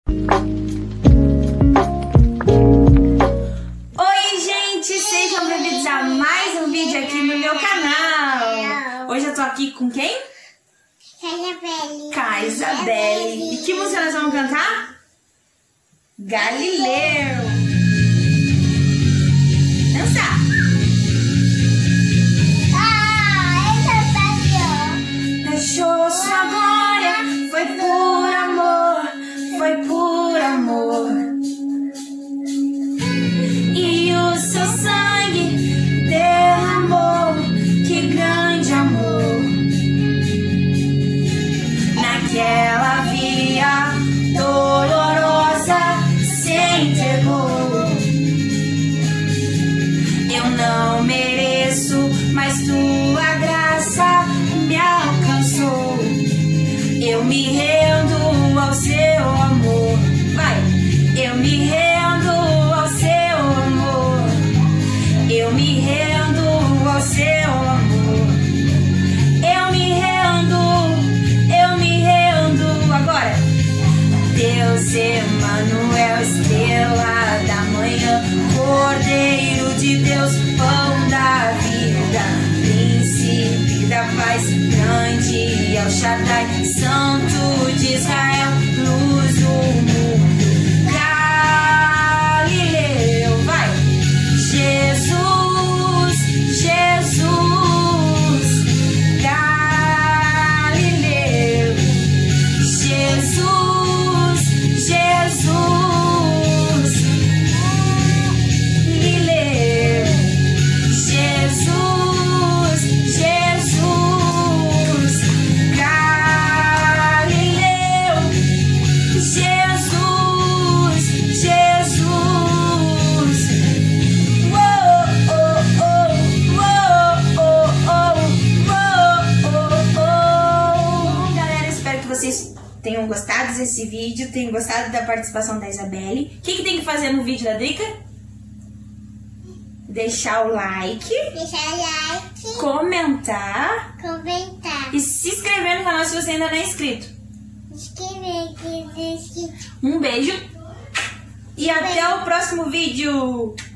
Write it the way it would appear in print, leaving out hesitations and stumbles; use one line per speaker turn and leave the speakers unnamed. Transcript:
Oi, gente! Sejam bem-vindos a mais um vídeo aqui no meu canal. Hoje eu tô aqui com quem? Com a Isabelle. E que música nós vamos cantar? Galileu. Dançar. Deixou sua glória, foi por amor, foi por amor. E o seu sangue derramou, que grande amor. Naquela via dolorosa se entregou. Eu não mereço, mas tua graça me alcançou. Eu me rendo ao seu amor. Vai! Eu me rendo ao seu amor. Eu me rendo ao seu amor. Eu me rendo agora. Deus Emanuel, estrela da manhã, Cordeiro de Deus, pão da vida, príncipe da paz, grande El Shaddai, Santo de Israel, luz do mundo. Galileu, vai! Jesus, Jesus, Galileu, Jesus, Jesus, Galileu, Jesus, Jesus, Galileu, Jesus, Jesus. Bom, galera, espero que vocês tenham gostado desse vídeo, tenham gostado da participação da Isabelle. O que tem que fazer no vídeo da Drica? Deixar o like, comentar e se inscrever no canal se você ainda não é inscrito. Um beijo e até o próximo vídeo.